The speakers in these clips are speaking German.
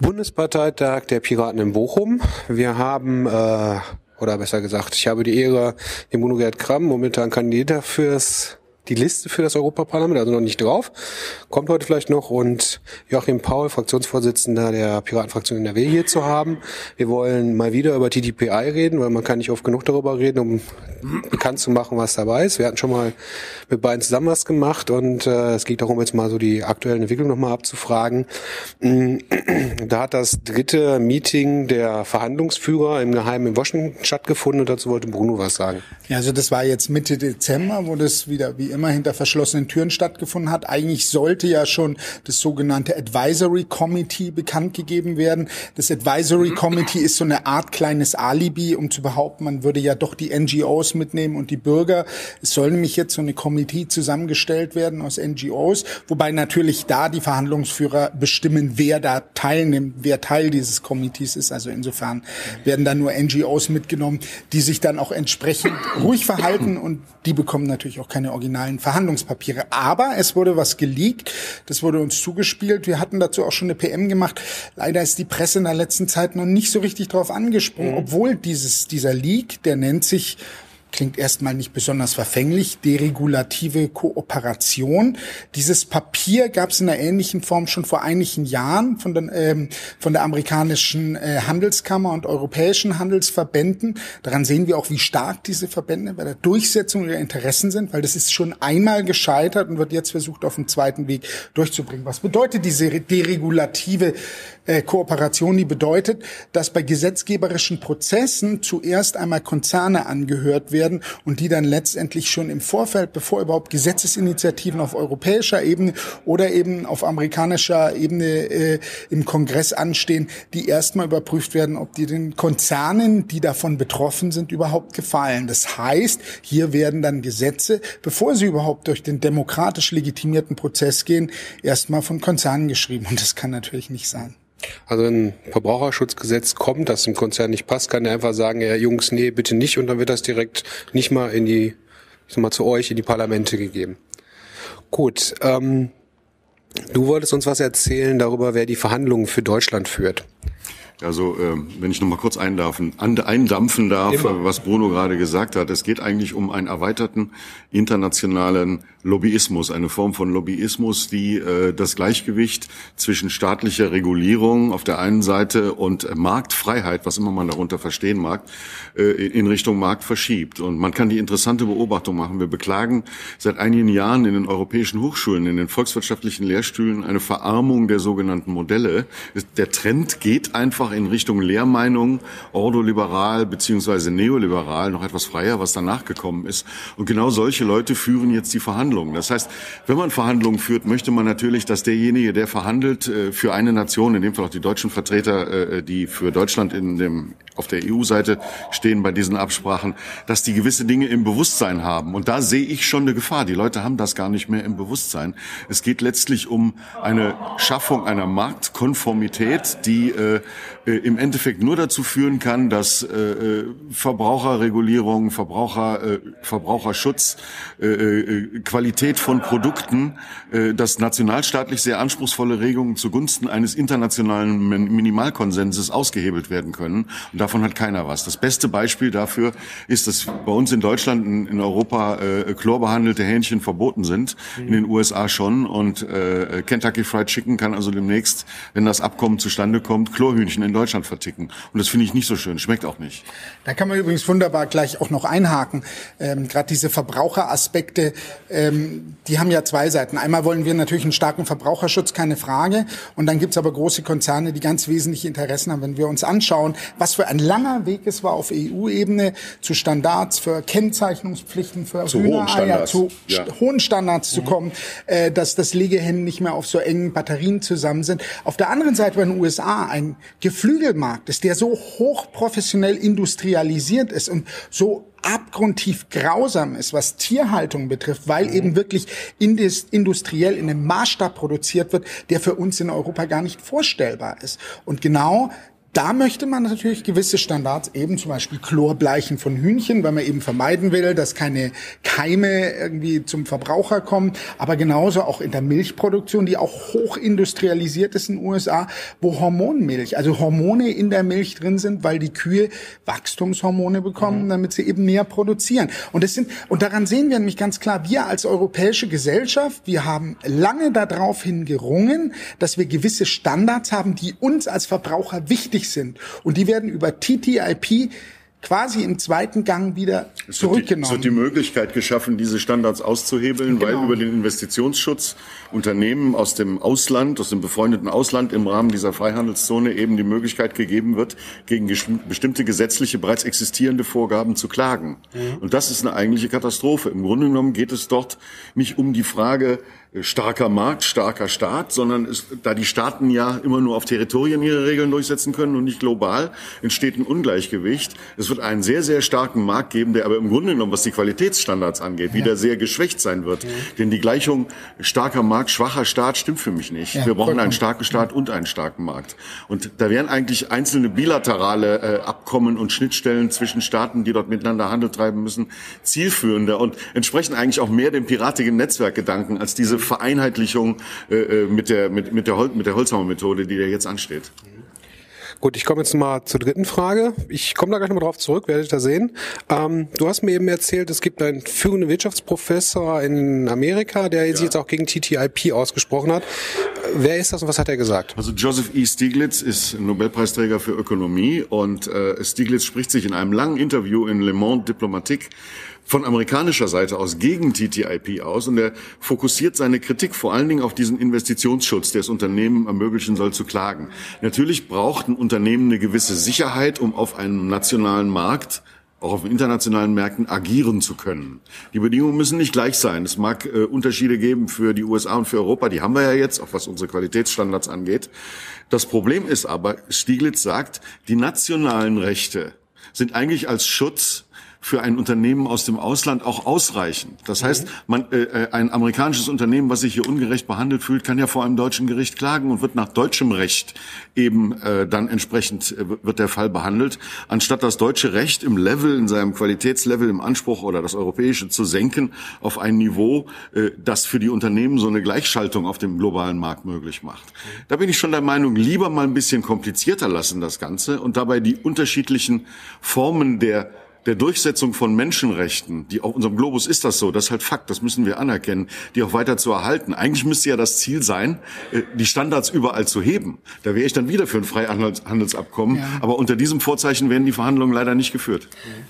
Bundesparteitag der Piraten in Bochum. Wir haben, oder besser gesagt, ich habe die Ehre, den Bruno Gerd Kramm, momentan Kandidat die Liste für das Europaparlament, also noch nicht drauf, kommt heute vielleicht noch, und Joachim Paul, Fraktionsvorsitzender der Piratenfraktion NRW, hier zu haben. Wir wollen mal wieder über TTIP reden, weil man kann nicht oft genug darüber reden, um bekannt zu machen, was dabei ist. Wir hatten schon mal mit beiden zusammen was gemacht, und es geht darum, jetzt mal so die aktuellen Entwicklungen nochmal abzufragen. Da hat das dritte Meeting der Verhandlungsführer im Geheimen in Washington stattgefunden, und dazu wollte Bruno was sagen. Ja, also das war jetzt Mitte Dezember, wo das wieder wie immer hinter verschlossenen Türen stattgefunden hat. Eigentlich sollte ja schon das sogenannte Advisory Committee bekannt gegeben werden. Das Advisory Committee ist so eine Art kleines Alibi, um zu behaupten, man würde ja doch die NGOs mitnehmen und die Bürger. Es soll nämlich jetzt so eine Committee zusammengestellt werden aus NGOs, wobei natürlich da die Verhandlungsführer bestimmen, wer da teilnimmt, wer Teil dieses Committees ist. Also insofern werden da nur NGOs mitgenommen, die sich dann auch entsprechend ruhig verhalten, und die bekommen natürlich auch keine originalen Verhandlungspapiere. Aber es wurde was geleakt, das wurde uns zugespielt. Wir hatten dazu auch schon eine PM gemacht. Leider ist die Presse in der letzten Zeit noch nicht so richtig drauf angesprungen, obwohl dieser Leak, der nennt sich, klingt erstmal nicht besonders verfänglich, deregulative Kooperation. Dieses Papier gab es in einer ähnlichen Form schon vor einigen Jahren von der amerikanischen Handelskammer und europäischen Handelsverbänden. Daran sehen wir auch, wie stark diese Verbände bei der Durchsetzung ihrer Interessen sind, weil das ist schon einmal gescheitert und wird jetzt versucht, auf dem zweiten Weg durchzubringen. Was bedeutet diese deregulative Kooperation? Die bedeutet, dass bei gesetzgeberischen Prozessen zuerst einmal Konzerne angehört werden und die dann letztendlich schon im Vorfeld, bevor überhaupt Gesetzesinitiativen auf europäischer Ebene oder eben auf amerikanischer Ebene im Kongress anstehen, die erstmal überprüft werden, ob die den Konzernen, die davon betroffen sind, überhaupt gefallen. Das heißt, hier werden dann Gesetze, bevor sie überhaupt durch den demokratisch legitimierten Prozess gehen, erstmal von Konzernen geschrieben. Und das kann natürlich nicht sein. Also wenn ein Verbraucherschutzgesetz kommt, das dem Konzern nicht passt, kann er einfach sagen, ja Jungs, nee, bitte nicht, und dann wird das direkt nicht mal zu euch in die Parlamente gegeben. Gut, du wolltest uns was erzählen darüber, wer die Verhandlungen für Deutschland führt. Also, wenn ich noch mal kurz eindampfen darf, was Bruno gerade gesagt hat. Es geht eigentlich um einen erweiterten internationalen Lobbyismus, eine Form von Lobbyismus, die das Gleichgewicht zwischen staatlicher Regulierung auf der einen Seite und Marktfreiheit, was immer man darunter verstehen mag, in Richtung Markt verschiebt. Und man kann die interessante Beobachtung machen. Wir beklagen seit einigen Jahren in den europäischen Hochschulen, in den volkswirtschaftlichen Lehrstühlen eine Verarmung der sogenannten Modelle. Der Trend geht einfach in Richtung Lehrmeinung, ordoliberal beziehungsweise neoliberal, noch etwas freier, was danach gekommen ist. Und genau solche Leute führen jetzt die Verhandlungen. Das heißt, wenn man Verhandlungen führt, möchte man natürlich, dass derjenige, der verhandelt, für eine Nation, in dem Fall auch die deutschen Vertreter, die für Deutschland auf der EU-Seite stehen bei diesen Absprachen, dass die gewisse Dinge im Bewusstsein haben. Und da sehe ich schon eine Gefahr. Die Leute haben das gar nicht mehr im Bewusstsein. Es geht letztlich um eine Schaffung einer Marktkonformität, die im Endeffekt nur dazu führen kann, dass Verbraucherregulierung, Verbraucherschutz, Qualität von Produkten, dass nationalstaatlich sehr anspruchsvolle Regelungen zugunsten eines internationalen Minimalkonsenses ausgehebelt werden können. Und davon hat keiner was. Das beste Beispiel dafür ist, dass bei uns in Deutschland, in Europa chlorbehandelte Hähnchen verboten sind, in den USA schon. Und Kentucky Fried Chicken kann also demnächst, wenn das Abkommen zustande kommt, Chlorhühnchen in Deutschland verticken. Und das finde ich nicht so schön. Schmeckt auch nicht. Da kann man übrigens wunderbar gleich auch noch einhaken. Gerade diese Verbraucheraspekte, die haben ja zwei Seiten. Einmal wollen wir natürlich einen starken Verbraucherschutz, keine Frage. Und dann gibt's aber große Konzerne, die ganz wesentliche Interessen haben. Wenn wir uns anschauen, was für ein langer Weg es war auf EU-Ebene zu Standards für Kennzeichnungspflichten für Hühnereier, zu hohen Standards zu kommen, dass das Legehennen nicht mehr auf so engen Batterien zusammen sind. Auf der anderen Seite bei den USA ein Geflügelmarkt ist, der so hochprofessionell industrialisiert ist und so abgrundtief grausam ist, was Tierhaltung betrifft, weil eben wirklich industriell in einem Maßstab produziert wird, der für uns in Europa gar nicht vorstellbar ist. Und genau da möchte man natürlich gewisse Standards, eben zum Beispiel Chlorbleichen von Hühnchen, weil man eben vermeiden will, dass keine Keime irgendwie zum Verbraucher kommen. Aber genauso auch in der Milchproduktion, die auch hochindustrialisiert ist in den USA, wo Hormonmilch, also Hormone in der Milch drin sind, weil die Kühe Wachstumshormone bekommen, damit sie eben mehr produzieren. Und daran sehen wir nämlich ganz klar, wir als europäische Gesellschaft, wir haben lange daraufhin gerungen, dass wir gewisse Standards haben, die uns als Verbraucher wichtig sind. Und die werden über TTIP quasi im zweiten Gang wieder zurückgenommen. Es wird die Möglichkeit geschaffen, diese Standards auszuhebeln, weil über den Investitionsschutz Unternehmen aus dem Ausland, aus dem befreundeten Ausland im Rahmen dieser Freihandelszone eben die Möglichkeit gegeben wird, gegen bestimmte gesetzliche, bereits existierende Vorgaben zu klagen. Und das ist eine eigentliche Katastrophe. Im Grunde genommen geht es dort nicht um die Frage, starker Markt, starker Staat, sondern da die Staaten ja immer nur auf Territorien ihre Regeln durchsetzen können und nicht global, entsteht ein Ungleichgewicht. Es wird einen sehr, sehr starken Markt geben, der aber im Grunde genommen, was die Qualitätsstandards angeht, wieder sehr geschwächt sein wird. Denn die Gleichung starker Markt, schwacher Staat stimmt für mich nicht. Wir brauchen einen starken Staat und einen starken Markt. Und da wären eigentlich einzelne bilaterale Abkommen und Schnittstellen zwischen Staaten, die dort miteinander Handel treiben müssen, zielführender und entsprechen eigentlich auch mehr dem piratigen Netzwerkgedanken als diese Vereinheitlichung mit der Holzhammer-Methode, die da jetzt ansteht. Gut, ich komme jetzt mal zur dritten Frage. Ich komme da gleich nochmal drauf zurück, werdet ihr da sehen. Du hast mir eben erzählt, es gibt einen führenden Wirtschaftsprofessor in Amerika, der sich jetzt auch gegen TTIP ausgesprochen hat. Wer ist das und was hat er gesagt? Also Joseph E. Stiglitz ist Nobelpreisträger für Ökonomie und Stiglitz spricht sich in einem langen Interview in Le Monde Diplomatique von amerikanischer Seite aus gegen TTIP aus und er fokussiert seine Kritik vor allen Dingen auf diesen Investitionsschutz, der es Unternehmen ermöglichen soll, zu klagen. Natürlich braucht ein Unternehmen eine gewisse Sicherheit, um auf einem nationalen Markt, auch auf internationalen Märkten agieren zu können. Die Bedingungen müssen nicht gleich sein. Es mag Unterschiede geben für die USA und für Europa, die haben wir ja jetzt, auch was unsere Qualitätsstandards angeht. Das Problem ist aber, Stiglitz sagt, die nationalen Rechte sind eigentlich als Schutz für ein Unternehmen aus dem Ausland auch ausreichend. Das heißt, ein amerikanisches Unternehmen, was sich hier ungerecht behandelt fühlt, kann ja vor einem deutschen Gericht klagen und wird nach deutschem Recht eben dann entsprechend wird der Fall behandelt, anstatt das deutsche Recht im Level, in seinem Qualitätslevel, im Anspruch oder das europäische zu senken auf ein Niveau, das für die Unternehmen so eine Gleichschaltung auf dem globalen Markt möglich macht. Da bin ich schon der Meinung, lieber mal ein bisschen komplizierter lassen das Ganze und dabei die unterschiedlichen Formen der Durchsetzung von Menschenrechten, die auf unserem Globus ist das so, das ist halt Fakt, das müssen wir anerkennen, die auch weiter zu erhalten. Eigentlich müsste ja das Ziel sein, die Standards überall zu heben. Da wäre ich dann wieder für ein Freihandelsabkommen, aber unter diesem Vorzeichen werden die Verhandlungen leider nicht geführt.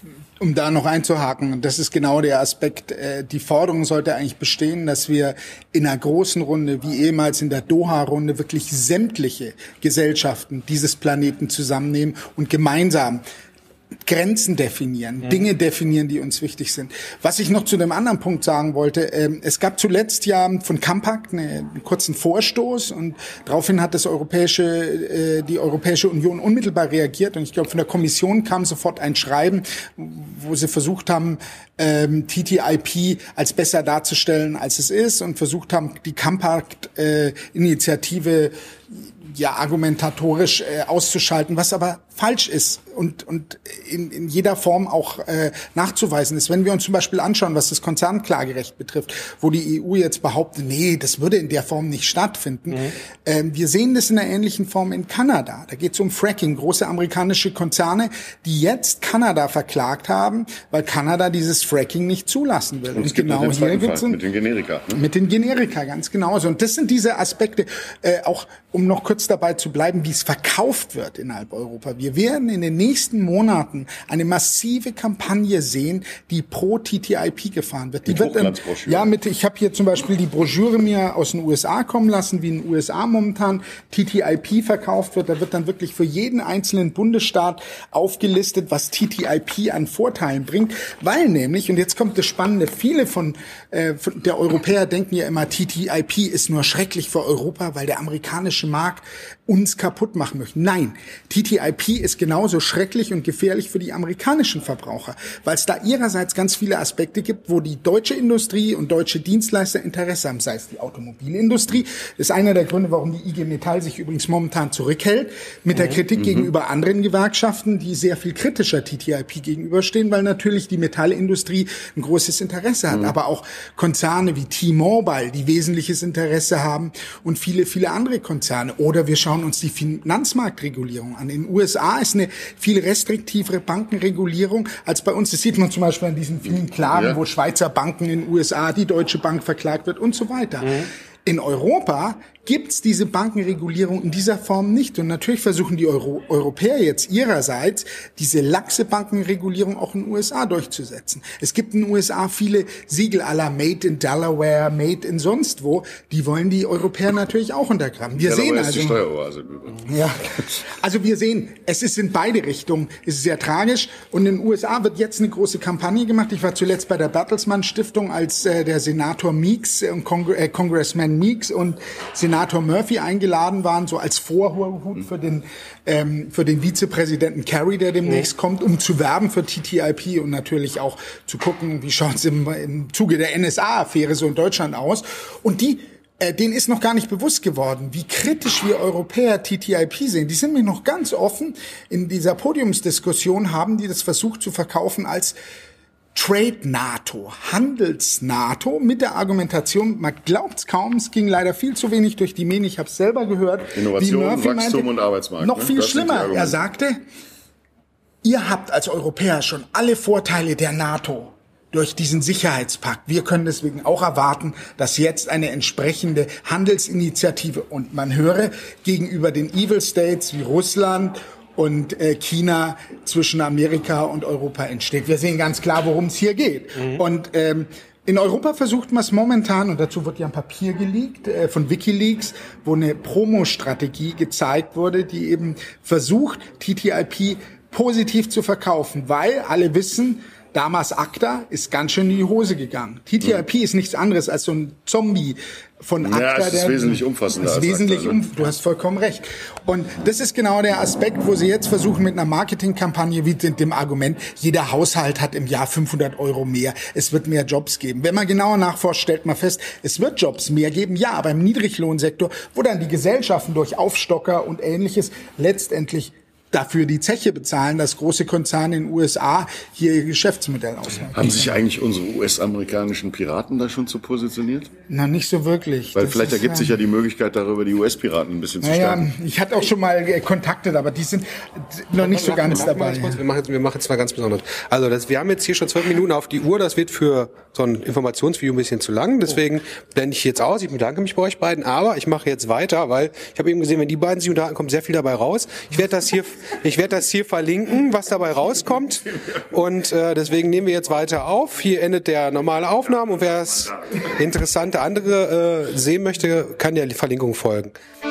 Um da noch einzuhaken, das ist genau der Aspekt, die Forderung sollte eigentlich bestehen, dass wir in einer großen Runde, wie ehemals in der Doha-Runde, wirklich sämtliche Gesellschaften dieses Planeten zusammennehmen und gemeinsam Grenzen definieren, Dinge definieren, die uns wichtig sind. Was ich noch zu dem anderen Punkt sagen wollte, es gab zuletzt ja von Campact einen kurzen Vorstoß und daraufhin hat die Europäische Union unmittelbar reagiert und ich glaube, von der Kommission kam sofort ein Schreiben, wo sie versucht haben, TTIP als besser darzustellen, als es ist und versucht haben, die Campact-Initiative argumentatorisch auszuschalten, was aber falsch ist und in jeder Form auch nachzuweisen ist. Wenn wir uns zum Beispiel anschauen, was das Konzernklagerecht betrifft, wo die EU jetzt behauptet, nee, das würde in der Form nicht stattfinden. Wir sehen das in einer ähnlichen Form in Kanada. Da geht es um Fracking, große amerikanische Konzerne, die jetzt Kanada verklagt haben, weil Kanada dieses Fracking nicht zulassen will. Und genau hier gibt's mit den Generika. Ne? Mit den Generika, ganz genauso. Und das sind diese Aspekte, auch um noch kurz dabei zu bleiben, wie es verkauft wird innerhalb Europa. Wir werden in den nächsten Monaten eine massive Kampagne sehen, die pro TTIP gefahren wird. Die wird ich habe hier zum Beispiel die Broschüre mir aus den USA kommen lassen, wie in den USA momentan TTIP verkauft wird. Da wird dann wirklich für jeden einzelnen Bundesstaat aufgelistet, was TTIP an Vorteilen bringt, weil nämlich, und jetzt kommt das Spannende, viele von der Europäer denken ja immer, TTIP ist nur schrecklich für Europa, weil der amerikanische Markt uns kaputt machen möchten. Nein, TTIP ist genauso schrecklich und gefährlich für die amerikanischen Verbraucher, weil es da ihrerseits ganz viele Aspekte gibt, wo die deutsche Industrie und deutsche Dienstleister Interesse haben, sei es die Automobilindustrie. Das ist einer der Gründe, warum die IG Metall sich übrigens momentan zurückhält mit der Kritik gegenüber anderen Gewerkschaften, die sehr viel kritischer TTIP gegenüberstehen, weil natürlich die Metallindustrie ein großes Interesse hat, aber auch Konzerne wie T-Mobile, die wesentliches Interesse haben und viele, viele andere Konzerne. Oder wir schauen uns die Finanzmarktregulierung an. In den USA ist eine viel restriktivere Bankenregulierung als bei uns. Das sieht man zum Beispiel an diesen vielen Klagen, wo Schweizer Banken in den USA, die Deutsche Bank verklagt wird und so weiter. In Europa gibt's diese Bankenregulierung in dieser Form nicht. Und natürlich versuchen die Europäer jetzt ihrerseits, diese laxe Bankenregulierung auch in den USA durchzusetzen. Es gibt in den USA viele Siegel à la Made in Delaware, Made in sonst wo. Die wollen die Europäer natürlich auch untergraben. Wir sehen also, die Steueroase. Ja, also wir sehen, es ist in beide Richtungen. Es ist sehr tragisch. Und in den USA wird jetzt eine große Kampagne gemacht. Ich war zuletzt bei der Bertelsmann Stiftung, als der Senator Meeks und Congressman Meeks und Senator Murphy eingeladen waren, so als Vorhut für den Vizepräsidenten Kerry, der demnächst kommt, um zu werben für TTIP und natürlich auch zu gucken, wie schaut es im Zuge der NSA-Affäre so in Deutschland aus. Und denen ist noch gar nicht bewusst geworden, wie kritisch wir Europäer TTIP sehen. Die sind mir noch ganz offen. In dieser Podiumsdiskussion haben die das versucht zu verkaufen als Trade-NATO, Handels-NATO, mit der Argumentation, man glaubt's kaum, es ging leider viel zu wenig durch die Medien, ich habe es selber gehört. Innovation, Wachstum meinte, und Arbeitsmarkt. Noch viel schlimmer, er sagte, ihr habt als Europäer schon alle Vorteile der NATO durch diesen Sicherheitspakt. Wir können deswegen auch erwarten, dass jetzt eine entsprechende Handelsinitiative, und man höre, gegenüber den Evil States wie Russland und China zwischen Amerika und Europa entsteht. Wir sehen ganz klar, worum es hier geht. Und in Europa versucht man es momentan, und dazu wird ja ein Papier geleakt von WikiLeaks, wo eine Promo-Strategie gezeigt wurde, die eben versucht, TTIP positiv zu verkaufen, weil alle wissen, damals ACTA ist ganz schön in die Hose gegangen. TTIP ist nichts anderes als so ein Zombie von ACTA. Ja, es ist wesentlich umfassender als ACTA. Du hast vollkommen recht. Und das ist genau der Aspekt, wo sie jetzt versuchen mit einer Marketingkampagne wie dem Argument, jeder Haushalt hat im Jahr 500 € mehr, es wird mehr Jobs geben. Wenn man genauer nachforscht, stellt man fest, es wird Jobs mehr geben, ja, aber im Niedriglohnsektor, wo dann die Gesellschaften durch Aufstocker und Ähnliches letztendlich dafür die Zeche bezahlen, dass große Konzerne in den USA hier ihr Geschäftsmodell ausmachen. Haben sich eigentlich unsere US-amerikanischen Piraten da schon zu positioniert? Na, nicht so wirklich. Weil vielleicht ergibt sich ja die Möglichkeit, darüber die US-Piraten ein bisschen zu stärken. Ich hatte auch schon mal kontaktet, aber die sind noch nicht so ganz dabei. Wir machen jetzt mal ganz besonders. Also wir haben jetzt hier schon 12 Minuten auf die Uhr. Das wird für so ein Informationsvideo ein bisschen zu lang. Deswegen blende ich jetzt aus. Ich bedanke mich bei euch beiden. Aber ich mache jetzt weiter, weil ich habe eben gesehen, wenn die beiden sich unterhalten, kommt sehr viel dabei raus. Ich werde das hier verlinken, was dabei rauskommt. Und deswegen nehmen wir jetzt weiter auf. Hier endet der normale Aufnahme. Und wer das interessante andere sehen möchte, kann der Verlinkung folgen.